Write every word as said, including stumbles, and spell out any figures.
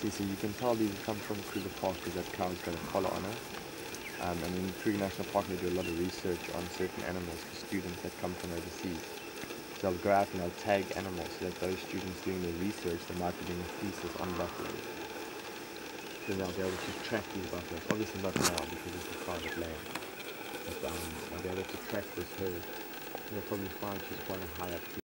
You see, you can tell these come from Kruger Park because that cow's got a collar on it. Um, and in Kruger National Park they do a lot of research on certain animals for students that come from overseas. So they'll go out and they'll tag animals so that those students doing their research, they might be doing a thesis on buffaloes. Then they'll be able to track these buffaloes. Obviously not now because it's a private land. But um, they'll be able to track this herd. And they'll probably find she's quite a high up tree.